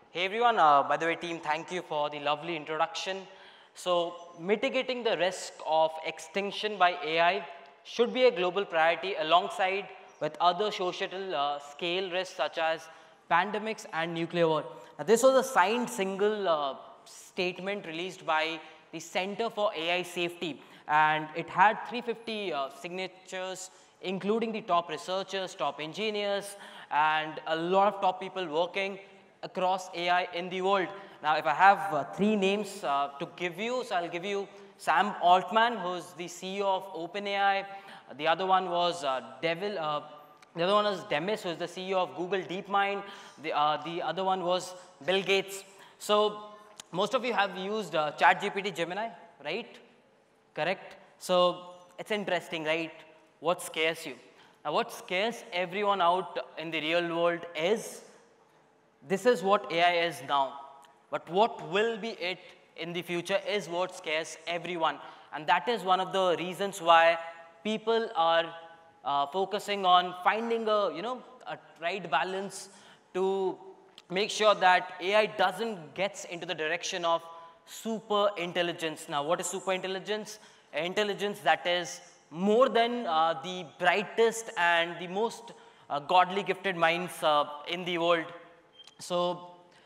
Hey everyone, by the way team, thank you for the lovely introduction. So mitigating the risk of extinction by AI should be a global priority alongside with other societal scale risks such as pandemics and nuclear war. Now, this was a signed single statement released by the Center for AI Safety, and it had 350 signatures including the top researchers, top engineers, and a lot of top people working across AI in the world. Now, if I have three names to give you, so I'll give you Sam Altman, who's the CEO of OpenAI. The other one was the other one was Demis, who is the CEO of Google DeepMind. The other one was Bill Gates. So most of you have used ChatGPT Gemini, right? Correct? So it's interesting, right? What scares you? Now, what scares everyone out in the real world is this is what AI is now, but what will be it in the future is what scares everyone. And that is one of the reasons why people are focusing on finding a right balance to make sure that AI doesn't get into the direction of super intelligence. Now, what is super intelligence? Intelligence that is more than the brightest and the most godly gifted minds in the world. So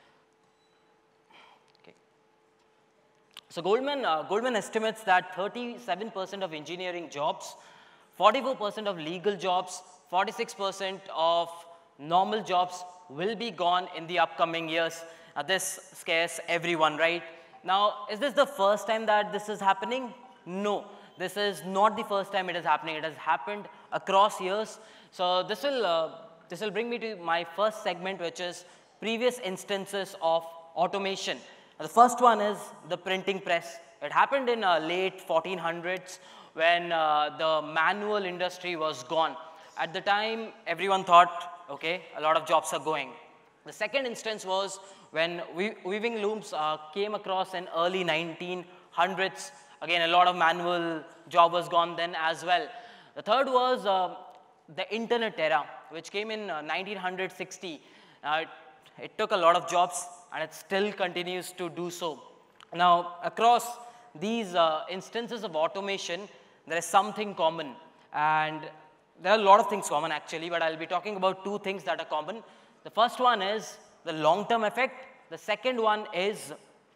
Goldman estimates that 37% of engineering jobs, 44% of legal jobs, 46% of normal jobs will be gone in the upcoming years. This scares everyone, right? Now, is this the first time that this is happening? No, this is not the first time it is happening. It has happened across years. So this will bring me to my first segment, which is previous instances of automation. The first one is the printing press. It happened in late 1400s when the manual industry was gone. At the time, everyone thought, okay, a lot of jobs are going. The second instance was when weaving looms came across in early 1900s. Again, a lot of manual job was gone then as well. The third was the internet era, which came in 1960. It took a lot of jobs, and it still continues to do so. Now, across these instances of automation, there is something common. And there are a lot of things common, actually, but I'll be talking about two things that are common. The first one is the long-term effect. The second one is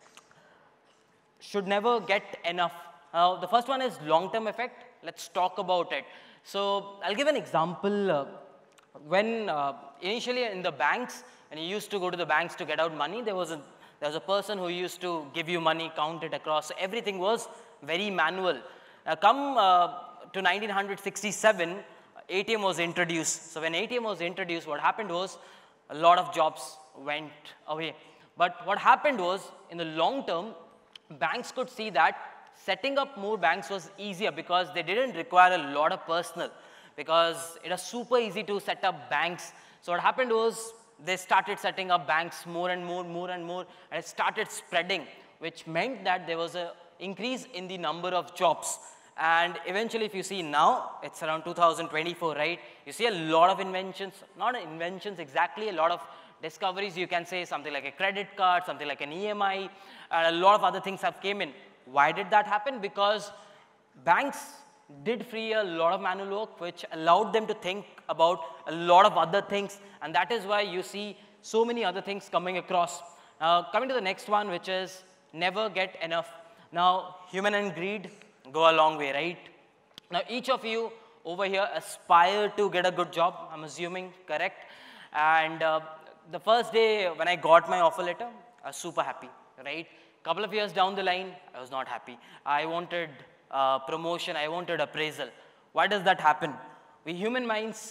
should never get enough. The first one is long-term effect. Let's talk about it. So I'll give an example. When initially in the banks, when you used to go to the banks to get out money, there was a person who used to give you money, count it across. Everything was very manual. Come to 1967, ATM was introduced. So when ATM was introduced, what happened was a lot of jobs went away. But what happened was, in the long term, banks could see that setting up more banks was easier because they didn't require a lot of personnel, because it was super easy to set up banks. So what happened was they started setting up banks more and more, and it started spreading, which meant that there was an increase in the number of jobs. And eventually, if you see now, it's around 2024, right? You see a lot of inventions, not inventions exactly, a lot of discoveries. You can say something like a credit card, something like an EMI, and a lot of other things have came in. Why did that happen? Because banks did free a lot of manual work, which allowed them to think about a lot of other things, and that is why you see so many other things coming across. Coming to the next one, which is never get enough. Now, human and greed go a long way, right? Now, each of you over here aspire to get a good job, I'm assuming, correct? And the first day when I got my offer letter, I was super happy, right? Couple of years down the line, I was not happy. I wanted promotion, I wanted appraisal. Why does that happen? We humans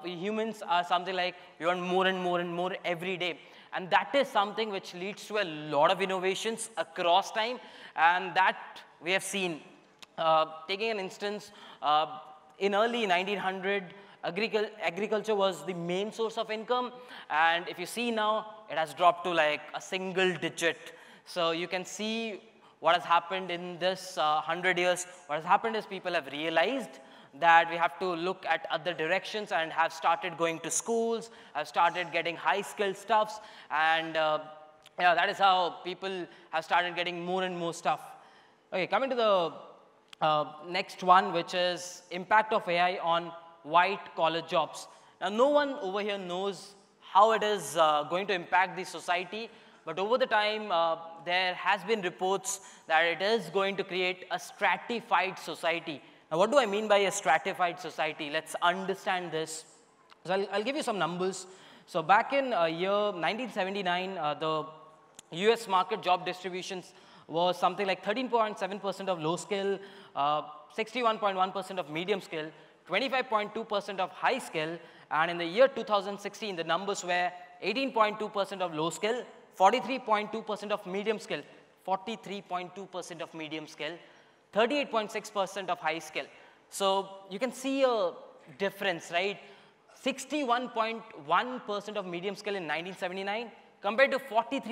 are something like we want more and more and more every day. And that is something which leads to a lot of innovations across time, and that we have seen. Taking an instance, in early 1900, agriculture was the main source of income, and if you see now, it has dropped to like a single digit. So you can see what has happened in this 100 years. What has happened is people have realized that we have to look at other directions and have started going to schools, have started getting high-skilled stuffs, and yeah, that is how people have started getting more and more stuff. Okay, coming to the next one, which is impact of AI on white collar jobs. Now, no one over here knows how it is going to impact the society, but over the time, there has been reports that it is going to create a stratified society. Now, what do I mean by a stratified society? Let's understand this. So, I'll give you some numbers. So, back in year 1979, the US market job distributions was something like 13.7% of low skill, 61.1% of medium skill, 25.2% of high skill, and in the year 2016, the numbers were 18.2% of low skill, 43.2% of medium skill, 43.2% of medium skill, 38.6% of high skill. So you can see a difference, right? 61.1% of medium skill in 1979 compared to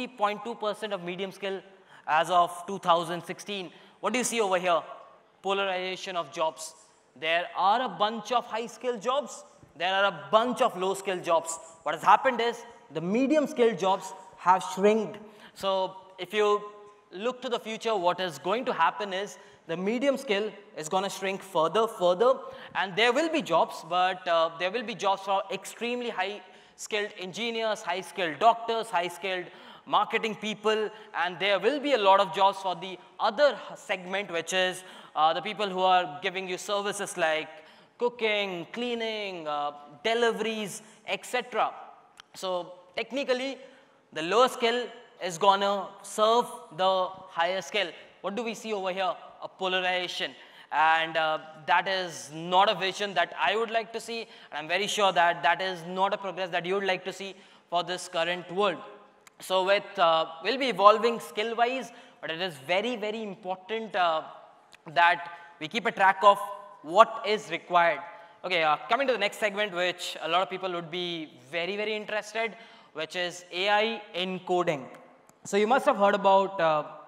43.2% of medium skill as of 2016. What do you see over here? Polarization of jobs. There are a bunch of high-skill jobs. There are a bunch of low-skill jobs. What has happened is the medium-skill jobs have shrinked. So if you look to the future, what is going to happen is the medium skill is going to shrink further, and there will be jobs, but there will be jobs for extremely high-skilled engineers, high-skilled doctors, high-skilled marketing people, and there will be a lot of jobs for the other segment, which is the people who are giving you services like cooking, cleaning, deliveries, etc. So technically, the lower skill is gonna serve the higher skill. What do we see over here? A polarization. And that is not a vision that I would like to see, and I'm very sure that that is not a progress that you would like to see for this current world. So with, we'll be evolving skill-wise, but it is very, very important that we keep a track of what is required. Okay, coming to the next segment, which a lot of people would be very, very interested, which is AI encoding. So you must have heard about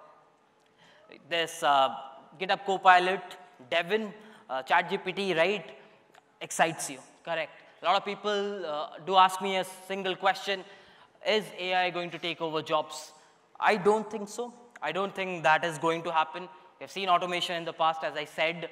this GitHub Copilot, Devin, ChatGPT, right? Excites you, correct? A lot of people do ask me a single question: is AI going to take over jobs? I don't think so. I don't think that is going to happen. We've seen automation in the past, as I said.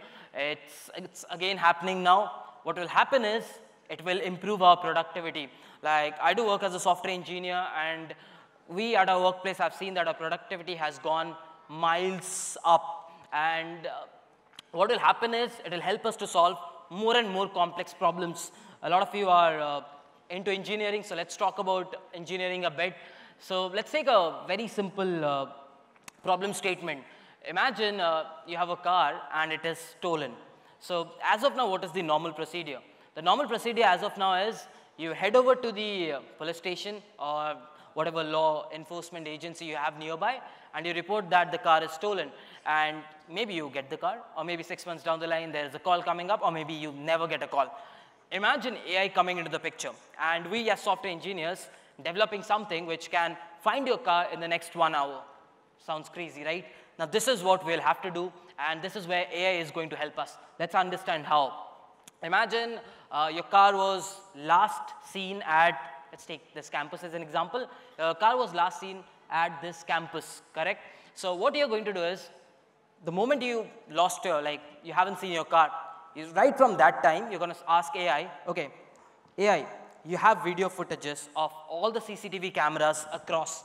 It's again happening now. What will happen is it will improve our productivity. Like, I do work as a software engineer, and we at our workplace have seen that our productivity has gone miles up. And what will happen is it will help us to solve more and more complex problems. A lot of you are into engineering, so let's talk about engineering a bit. So let's take a very simple problem statement. Imagine you have a car and it is stolen. So as of now, what is the normal procedure? The normal procedure as of now is you head over to the police station or whatever law enforcement agency you have nearby, and you report that the car is stolen. And maybe you get the car, or maybe 6 months down the line there is a call coming up, or maybe you never get a call. Imagine AI coming into the picture, and we as software engineers developing something which can find your car in the next 1 hour. Sounds crazy, right? Now this is what we'll have to do, and this is where AI is going to help us. Let's understand how. Imagine your car was last seen at, let's take this campus as an example. Your car was last seen at this campus, correct? So what you're going to do is, the moment you lost your, like, you haven't seen your car, right from that time, you're going to ask AI, okay, AI, you have video footages of all the CCTV cameras across.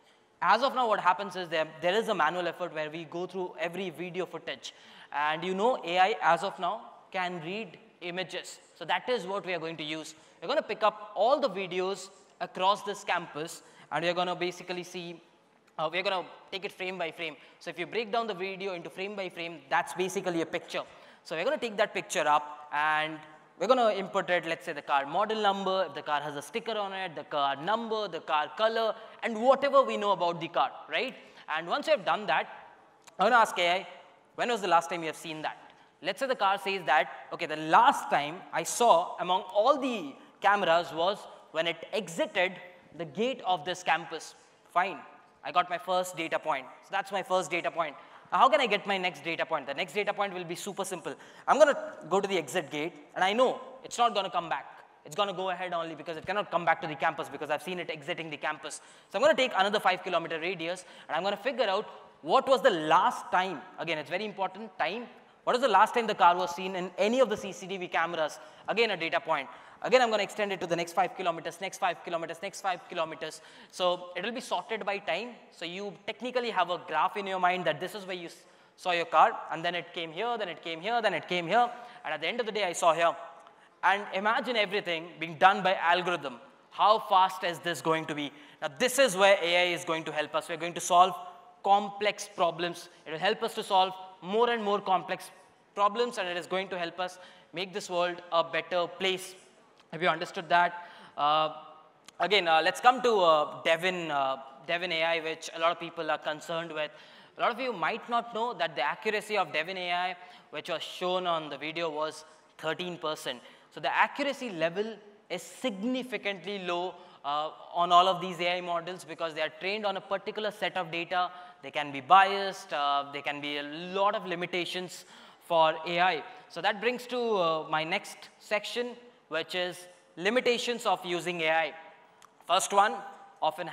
As of now, what happens is there is a manual effort where we go through every video footage. And you know, AI, as of now, can read images. So that is what we are going to use. We're going to pick up all the videos across this campus, and we're going to basically see, we're going to take it frame by frame. So if you break down the video into frame by frame, that's basically a picture. So we're going to take that picture up, and we're going to input it, let's say the car model number, if the car has a sticker on it, the car number, the car color, and whatever we know about the car, right? And once you have done that, I'm going to ask AI, when was the last time you have seen that? Let's say the car says that, okay, the last time I saw among all the cameras was when it exited the gate of this campus. Fine, I got my first data point. So that's my first data point. Now, how can I get my next data point? The next data point will be super simple. I'm going to go to the exit gate, and I know it's not going to come back. It's going to go ahead only because it cannot come back to the campus because I've seen it exiting the campus. So I'm going to take another 5-kilometer radius and I'm going to figure out what was the last time, again, it's very important, time. What was the last time the car was seen in any of the CCTV cameras? Again, a data point. Again, I'm going to extend it to the next 5 kilometers, next 5 kilometers, next 5 kilometers. So it will be sorted by time. So you technically have a graph in your mind that this is where you saw your car, and then it came here, then it came here, then it came here, and at the end of the day, I saw here. And imagine everything being done by algorithm. How fast is this going to be? Now, this is where AI is going to help us. We're going to solve complex problems. It will help us to solve more and more complex problems, and it is going to help us make this world a better place. Have you understood that? Let's come to Devin AI, which a lot of people are concerned with. A lot of you might not know that the accuracy of Devin AI, which was shown on the video, was 13%. So the accuracy level is significantly low on all of these AI models because they are trained on a particular set of data. They can be biased. There can be a lot of limitations for AI. So that brings to my next section, which is limitations of using AI. First one, often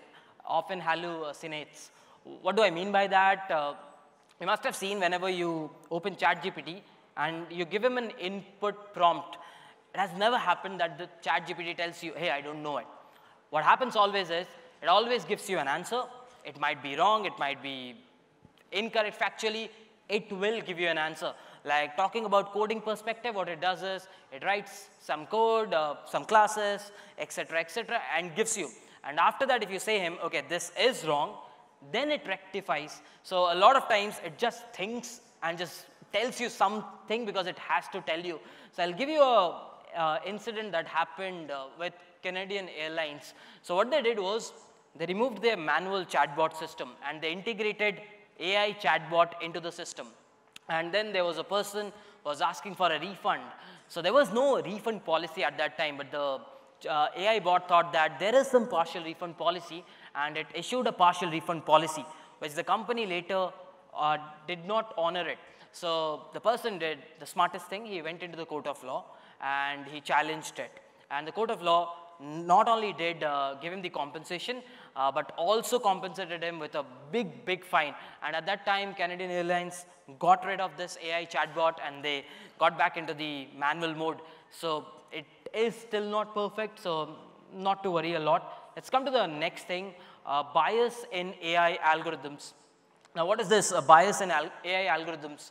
hallucinates. What do I mean by that? You must have seen whenever you open ChatGPT and you give him an input prompt, it has never happened that the ChatGPT tells you, hey, I don't know it. What happens always is, it always gives you an answer. It might be wrong, it might be incorrect factually, it will give you an answer. Like talking about coding perspective, what it does is, it writes some code, some classes, etc., and gives you. And after that, if you say him, okay, this is wrong, then it rectifies. So a lot of times, it just thinks and just tells you something because it has to tell you. So I'll give you a incident that happened with Canadian Airlines. So what they did was, they removed their manual chatbot system and they integrated AI chatbot into the system. And then there was a person who was asking for a refund. So there was no refund policy at that time, but the AI bot thought that there is some partial refund policy, and it issued a partial refund policy, which the company later did not honor it. So the person did the smartest thing. He went into the court of law and he challenged it. And the court of law not only did give him the compensation, but also compensated him with a big fine. And at that time, Canadian Airlines got rid of this AI chatbot and they got back into the manual mode. So it is still not perfect, so not to worry a lot. Let's come to the next thing, bias in AI algorithms. Now, what is this bias in AI algorithms?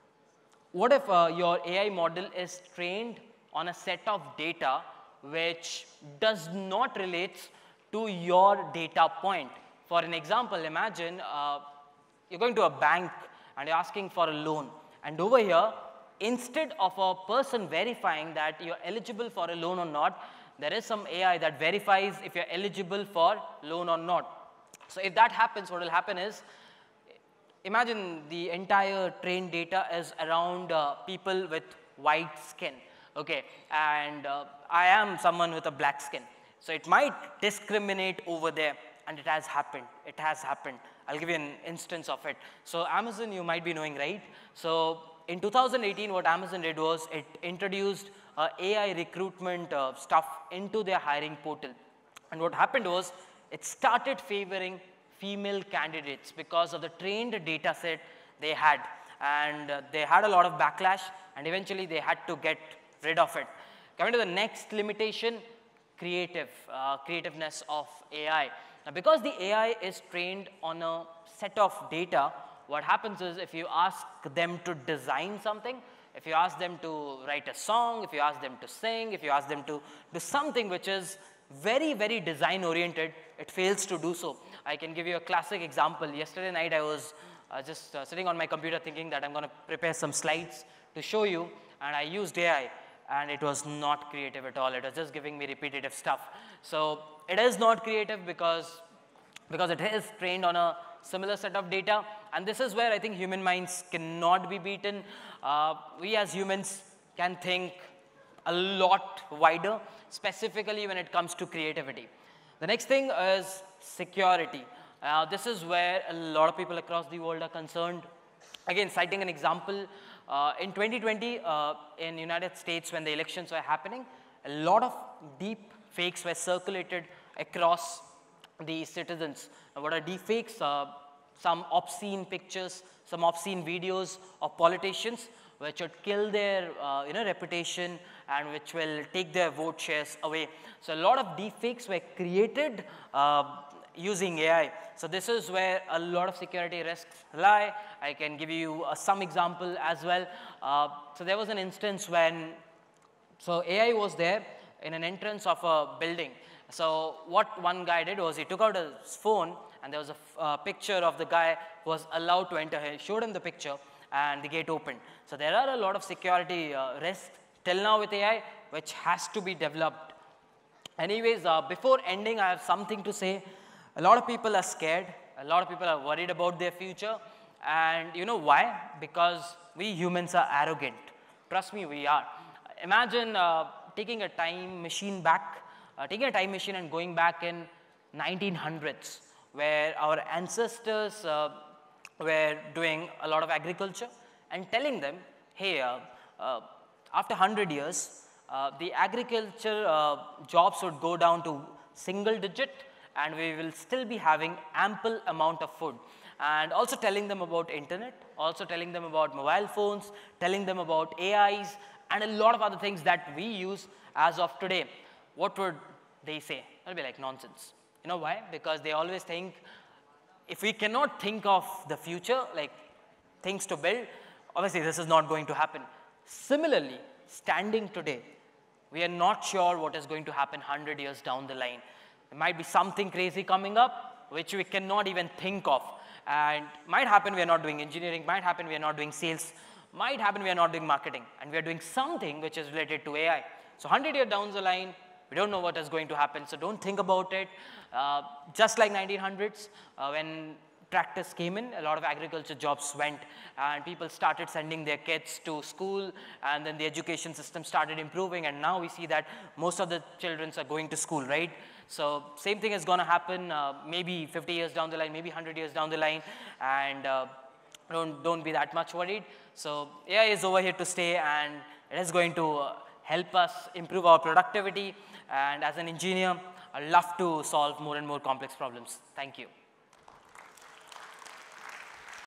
What if your AI model is trained on a set of data which does not relate to your data point? For an example, imagine you're going to a bank and you're asking for a loan. And over here, instead of a person verifying that you're eligible for a loan or not, there is some AI that verifies if you're eligible for loan or not. So if that happens, what will happen is, imagine the entire trained data is around people with white skin, okay, and I am someone with a black skin. So it might discriminate over there, and it has happened. It has happened. I'll give you an instance of it. So Amazon, you might be knowing, right? So in 2018, what Amazon did was it introduced AI recruitment stuff into their hiring portal. And what happened was it started favoring female candidates because of the trained data set they had. And they had a lot of backlash, and eventually they had to get rid of it. Coming to the next limitation, creativeness of AI. Now, because the AI is trained on a set of data, what happens is if you ask them to design something, if you ask them to write a song, if you ask them to sing, if you ask them to do something which is very design oriented, it fails to do so. I can give you a classic example. Yesterday night I was just sitting on my computer thinking that I'm going to prepare some slides to show you, and I used AI, and it was not creative at all. It was just giving me repetitive stuff. So it is not creative because it is trained on a similar set of data, and this is where I think human minds cannot be beaten. We as humans can think a lot wider, specifically when it comes to creativity. The next thing is security. This is where a lot of people across the world are concerned. Again, citing an example, in 2020, in United States, when the elections were happening, a lot of deep fakes were circulated across the citizens. What are deep fakes? Some obscene pictures, some obscene videos of politicians which would kill their reputation and which will take their vote shares away. So a lot of deep fakes were created using AI. So this is where a lot of security risks lie. I can give you some example as well. So there was an instance when, so AI was there in an entrance of a building. So what one guy did was he took out his phone and there was a picture of the guy who was allowed to enter. He showed him the picture and the gate opened. So there are a lot of security risks till now with AI which has to be developed. Anyways, before ending, I have something to say. A lot of people are scared. A lot of people are worried about their future. And you know why? Because we humans are arrogant. Trust me, we are. Imagine taking a time machine back, taking a time machine and going back in 1900s, where our ancestors were doing a lot of agriculture and telling them, hey, after 100 years, the agriculture jobs would go down to single digit and we will still be having ample amount of food. And also telling them about internet, also telling them about mobile phones, telling them about AIs and a lot of other things that we use as of today. What would they say? It'll be like nonsense. You know why? Because they always think, if we cannot think of the future, like things to build, obviously this is not going to happen. Similarly, standing today, we are not sure what is going to happen 100 years down the line. There might be something crazy coming up, which we cannot even think of. And might happen we are not doing engineering, might happen we are not doing sales, might happen we are not doing marketing, and we are doing something which is related to AI. So 100 years down the line, we don't know what is going to happen, so don't think about it. Just like 1900s, when tractors came in, a lot of agriculture jobs went, and people started sending their kids to school, and then the education system started improving, and now we see that most of the children are going to school, right? So same thing is going to happen maybe 50 years down the line, maybe 100 years down the line, and don't be that much worried. So AI is over here to stay, and it is going to help us improve our productivity. And as an engineer, I love to solve more and more complex problems. Thank you.